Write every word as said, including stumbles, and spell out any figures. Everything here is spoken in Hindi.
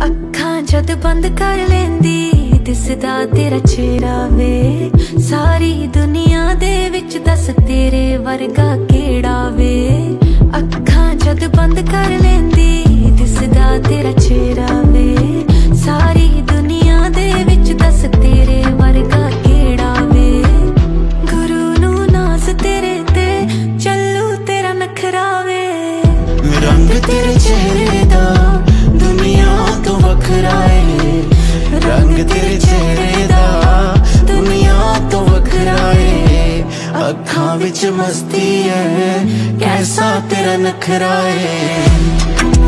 अखां जद बंद कर लेंदी दिसदा तेरा चेहरा वे। सारी दुनिया दे विच दस तेरे वर्गा केड़ा वे। अखां जद बंद कर लेंदी दिसदा तेरा चेहरा वे। सारी दुनिया दे विच दस तेरे वर्गा केड़ा वे। गुरु नू नाज तेरे ते चलू तेरा नखरा वे। रंग तेरे चेहरे दा दुनिया तो वखरा है। रंग तेरे चेहरे दा दुनिया तो वखरा है। अखां विच मस्ती है कैसा तेरा नखरा है।